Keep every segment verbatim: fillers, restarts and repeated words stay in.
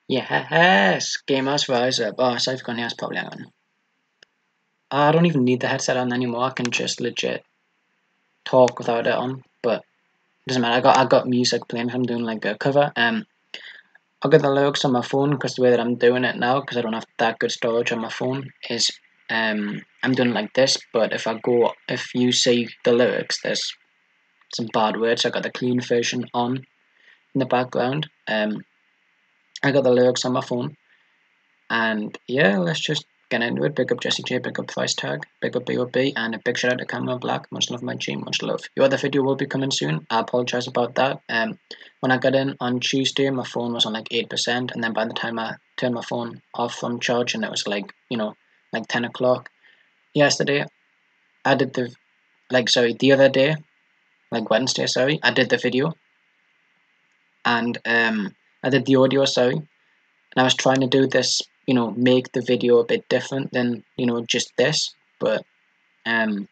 Yes, Gamers Rise Up. Oh, so I've gone yes, probably hang on. I don't even need the headset on anymore. I can just legit talk without it on. But it doesn't matter. I got I got music playing. I'm doing like a cover. Um, I'll get the lyrics on my phone because the way that I'm doing it now, because I don't have that good storage on my phone, is um I'm doing it like this. But if I go, if you see the lyrics, there's some bad words. I got the clean version on in the background. Um, I got the lyrics on my phone. And yeah, let's just get into it. Big up Jesse J, big up Price Tag, big up B O B, and a big shout out to Camera Black. Much love, my G, much love. Your other video will be coming soon. I apologize about that. Um, when I got in on Tuesday, my phone was on like eight percent, and then by the time I turned my phone off from charging, it was like, you know, like ten o'clock. Yesterday, I did the, like, sorry, the other day, like Wednesday, sorry, I did the video, and um, I did the audio, sorry, and I was trying to do this, you know, make the video a bit different than, you know, just this, but um,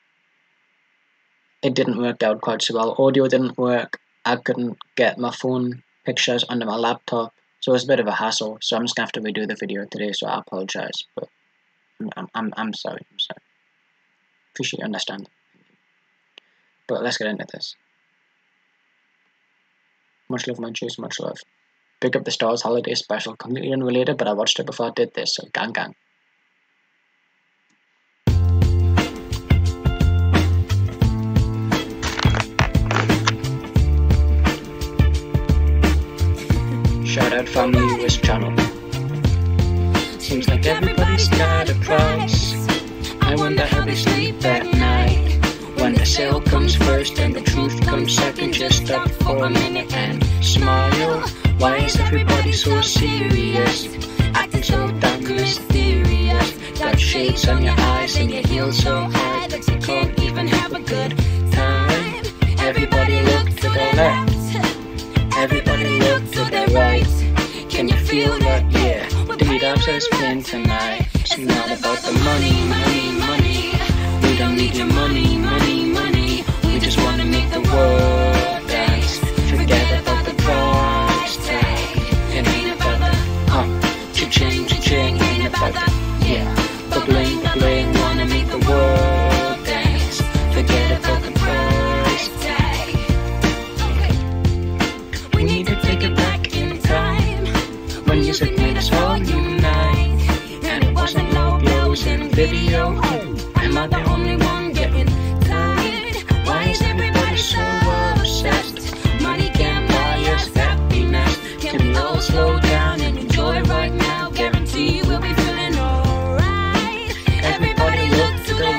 it didn't work out quite so well. Audio didn't work. I couldn't get my phone pictures onto my laptop, so it was a bit of a hassle. So I'm just gonna have to redo the video today. So I apologize, but I'm I'm I'm sorry. I'm sorry. Appreciate you understanding. But let's get into this. Much love, my juice. Much love. Pick up the Stars Holiday Special, completely unrelated, but I watched it before I did this, so gang gang. Shout out family Wish channel. Seems like everybody's got a price. I wonder how they sleep at night. When the sale comes first and the truth comes second, just stop for a minute and smile. Why is everybody so serious? Acting so damn mysterious. Got shades on your eyes and your heels so high that you can't even have a good time. Everybody look to the left. Everybody look to the right. Can you feel that? Yeah. The meetups is playing tonight. It's not about the money, money, money. We don't need your money, money, money. We just wanna make the world dance. Forget about the price tag. It ain't about the uh, cha-ching, cha-ching. Ain't about the, yeah, the bling, the bling. Wanna make the world dance. Forget about the price tag. We need to take it back in time. When music made us all unite. And it wasn't low blows in video. Am I the only one getting tired? Why is everybody so obsessed? Money can't buy us happiness. Can we all slow down and enjoy right now? Guarantee we'll be feeling alright. Everybody look to the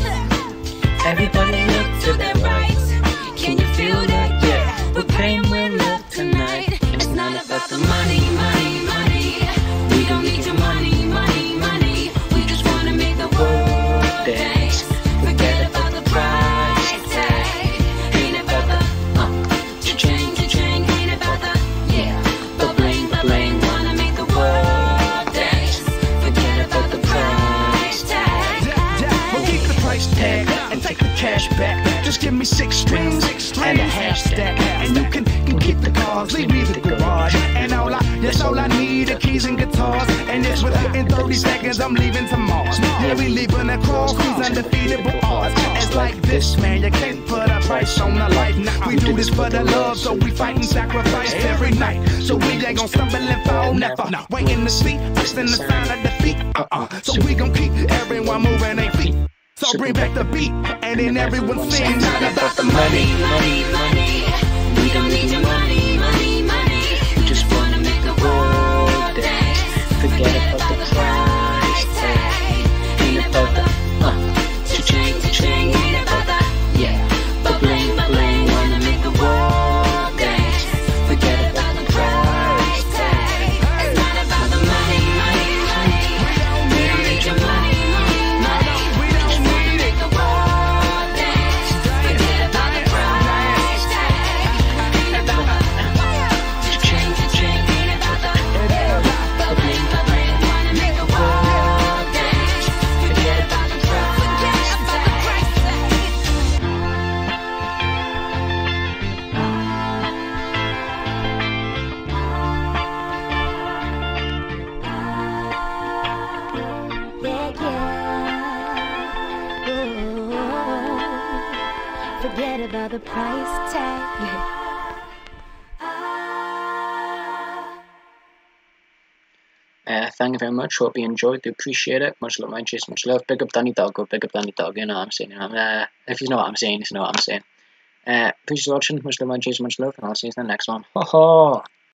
left. Everybody look to the right. Can you feel that? Yeah, we're paying with love tonight. It's not about the money, money, money. We don't need your money, money, money. We just wanna make the world dance. Forget about the price tag. Ain't about the uh, cha-ching, cha-ching. Ain't about the, yeah, the bling, the bling. Wanna make the world dance. Forget about the price tag. We'll keep the price tag and take the cash back. Just give me six strings and a hashtag, and you can, can keep the cards. Leave me the garage, and all I, that's all I need are keys and guitars. And it's within thirty seconds I'm leaving to Mars. Yeah, we leaving across these undefeatable odds. It's like this, man, you can't put a price on a life. Now we do this for the love, so we fight and sacrifice every night. So we ain't gon' stumble and fall, never waiting to see us in the sign of defeat. Uh-uh. So we gon' keep everyone moving their feet. So bring back the beat, and then everyone sings. Not about the money, money, money. We don't need your money, money, money. We just wanna make the world dance. Forget about the price tag. Ain't about the uh, cha-ching, cha-ching. Ain't about the, yeah, the bling, the bling. Wanna make the world dance. Forget about the price tag. It's not about the money, money, money. We don't need your money, money, money. We just wanna make the world dance. Forget about the price tag. Ain't about the Forget about the price tag. Uh, thank you very much. Hope you enjoyed. Do appreciate it. Much love, my cheers, much love. Big up Danny Doggo. Big up Danny Doggo. You know what I'm saying. You know, uh, if you know what I'm saying, you know what I'm saying. Uh, appreciate watching. Much love, my cheers, much love. And I'll see you in the next one. Ho ho!